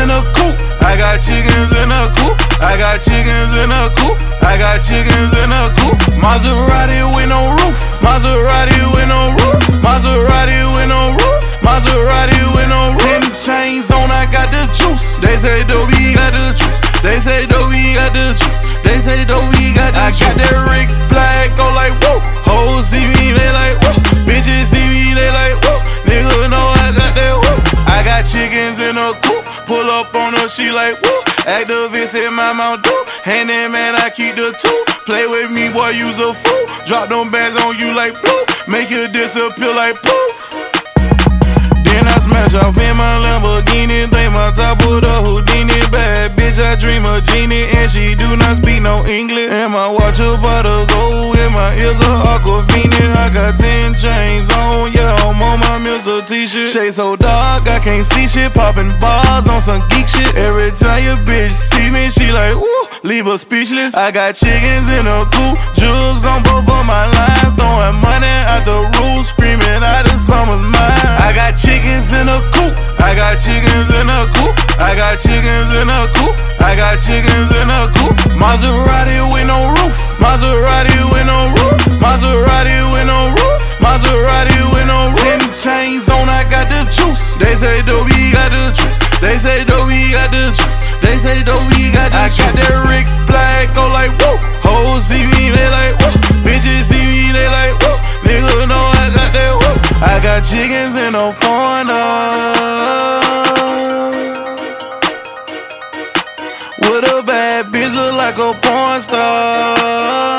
in a coop. I got chickens in a coop. I got chickens in a coop. I got chickens in a coop. Maserati with no roof. Maserati with no roof. Maserati with no roof. Maserati with no roof. 10 chains on, I got the juice. They say Dobie got the juice. They say Dobie got the juice. They say Dobie got the juice. I got that Rick flag, go like whoa. Hoes see me, they like whoa. Bitches see me, they like whoa. Nigga know I got that whoa. I got chickens in a coop. Pull up on her, she like whoa. Activist in my mouth do. Handy man, I keep the two. Play with me, boy, use a fool. Drop them bands on you like blue. Make you disappear like poof. Then I smash off in my Lamborghini. Think my top of the Houdini. Bad bitch, I dream of genie. And she do not speak no English. And my watch about to go. And my ears are Aquafina. I got 10 chains on. Yeah, I'm on my Mr. T-shirt. Shade so dark, I can't see shit. Popping bars on some geek shit. Every time your bitch see me, she like, ooh, leave her speechless. I got chickens in a coop. Jugs on both of my lines. Throwing money out the roof. Screaming out the summer's mine. I got chickens in a coop. I got chickens in a coop. I got chickens in a coop. I got chickens in a coop. Maserati with no roof. Maserati with no roof. Maserati with no roof. Maserati with no roof. 10 chains on, I got the juice. They say Dobie got the juice. They say Dobie got the juice. They say Dobie got the juice. I got that Rick flag, go like whoa. Hoes see me, they like whoa. Bitches see me, they like whoa. Nigga know I got that whoa. I got chickens in a corner with a bad bitch look like a porn star.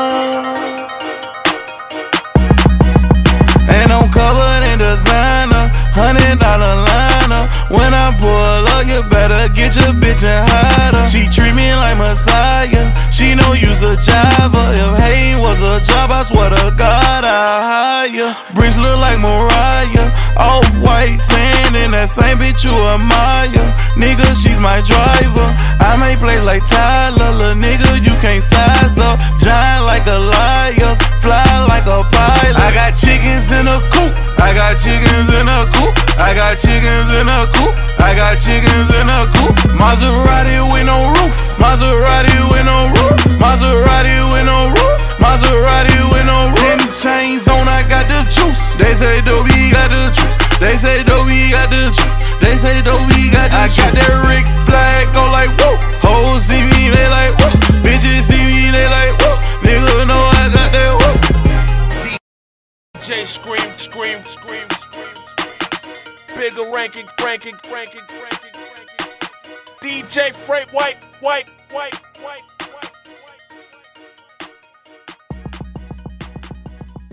And I'm covered in designer, $100 liner. When I pull up, you better get your bitch and hide her. She treat me like Messiah. She know you's a driver. If hating was a job, I swear to God I'd hire. Bricks look like Mariah, off-white tan, and that same bitch you admire. Nigga, she's my driver. I make plays like Tyler, lil' nigga, you can't size up. Giant like a liar, fly like a pilot. I got chickens in a coop. I got chickens in a coop. I got chickens in a coop. I got chickens in a coop. Maserati with no roof. Maserati with no roof. Maserati with no roof. Maserati with no roof. 10 chains on, I got the juice. They say Dobie got the juice. They say Dobie got the juice. They say Dobie got the juice. I got that Rick flag, go like whoa. Hoes see me, they like whoa. Bitches see me, they like whoa. Nigga know I got that whoa. DJ scream, scream, scream, scream. Bigger ranking, ranking, ranking, ranking, ranking. DJ Freight White, White, White, White.